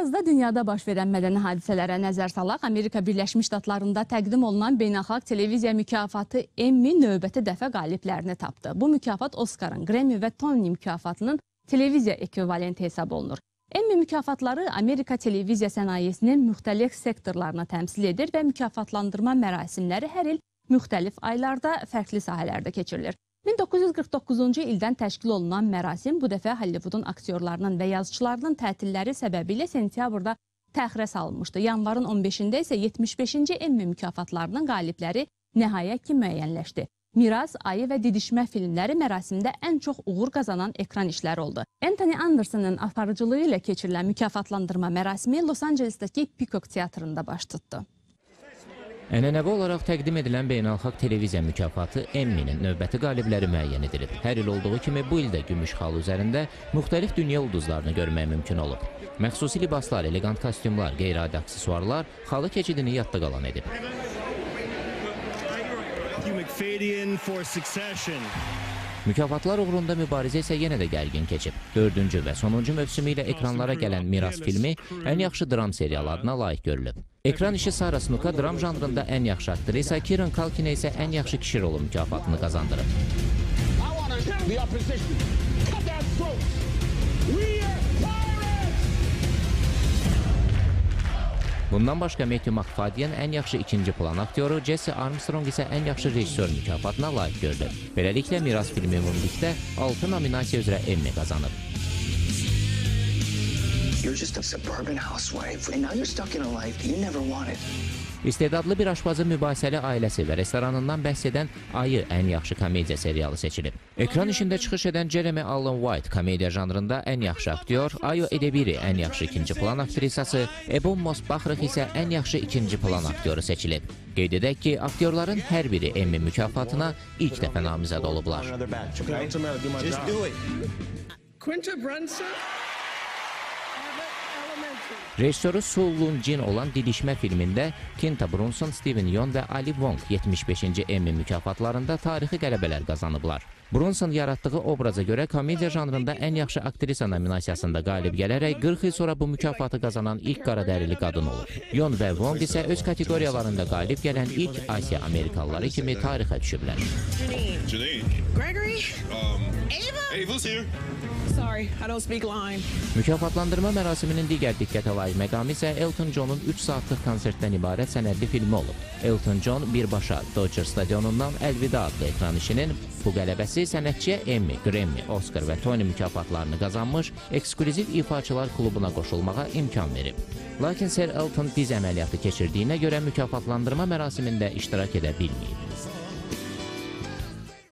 Biraz da dünyada baş verən mədəni hadisələrə nəzər salaq. Amerika Birləşmiş Ştatlarında təqdim olunan beynəlxalq televiziya mükafatı Emmy növbəti dəfə qaliblərini tapdı. Bu mükafat Oscar'ın, Grammy və Tony mükafatının televiziya ekvivalenti hesab olunur. Emmy mükafatları Amerika televiziya sənayesinin müxtəlif sektorlarını təmsil edir və mükafatlandırma mərasimləri hər il müxtəlif aylarda fərqli sahələrdə keçirilir. 1949-cu ildən təşkil olunan mərasim bu dəfə Hollywoodun aktyorlarının və yazıçılarının tətilləri səbəbilə sentyabrda təxirə salınmışdı. Yanvarın 15-də isə 75-ci Emmy mükafatlarının qalibləri nəhayət ki müəyyənləşdi. Miras, Ayı və Didişmə filmləri mərasimdə ən çox uğur qazanan ekran işləri oldu. Anthony Anderson'ın aparıcılığı ilə keçirilən mükafatlandırma mərasimi Los Angeles'dəki Peacock teatrında baş tutdu. Ənənəvi olaraq təqdim edilən beynəlxalq televiziya mükafatı Emmy'nin növbəti qalibləri müəyyən edilib. Hər il olduğu kimi bu ildə gümüş xal üzərində müxtəlif dünya ulduzlarını görmək mümkün olub. Məxsusi libaslar, elegant kostyumlar, qeyri-adi aksesuarlar xalı keçidini yadda qalan edib. Mükafatlar uğrunda mübarizə isə yenə də gərgin keçib. 4-cü və sonuncu mövsümü ilə ekranlara gələn Miras filmi ən yaxşı dram serialı adına layiq görülüb. Ekran işi Sarah Snook'a dram janrında ən yaxşı aktrisa, Kieran Culkin'ə isə ən yaxşı kişi rolu mükafatını qazandırıb. Bundan başqa Matthew McFadden ən yaxşı ikinci plan aktyoru, Jesse Armstrong isə ən yaxşı rejissor mükafatına layiq görülüb. Beləliklə Miras filmi ümumilikdə 6 nominasiya üzrə Emmy qazanıb. İstedadlı bir aşpazı mübahisəli ailəsi və restoranından bəhs edən Ayı ən yaxşı komediya serialı seçilib. Ekran işində çıxış edən Jeremy Allen White komediya janrında ən yaxşı aktyor, Ayo Edebiri ən yaxşı ikinci plan aktrisası, Ebon Moss-Bachrach isə ən yaxşı ikinci plan aktyoru seçilib. Qeyd edək ki, aktyorların hər biri Emmy mükafatına ilk dəfə namizəd olublar. Rejissoru Su Lun-Jin olan Didişmə filmində Quinta Brunson, Steven Yeun və Ali Wong 75-ci Emmy mükafatlarında tarixi qələbələr qazanıblar. Brunson yaratdığı obraza görə komediya janrında ən yaxşı aktrisa nominasiyasında qalib gələrək 40 il sonra bu mükafatı qazanan ilk qaradərili qadın olur. Yeun və Wong isə öz kateqoriyalarında qalib gələn ilk Asiya Amerikalıları kimi tarixə düşüblər. Mükafatlandırma mərasiminin digər diqqətə layiq məqamı isə Elton John'un 3 saatlıq konsertdən ibarət sənədli filmi olub. Elton John birbaşa Dodger stadionundan Əlvida adlı ekran işinin bu qələbəsi sənətçiyə Emmy, Grammy, Oscar və Tony mükafatlarını qazanmış eksklüziv ifaçılar klubuna qoşulmağa imkan verib. Lakin Sir Elton diz əməliyyatı keçirdiyinə görə mükafatlandırma mərasimində iştirak edə bilməyib.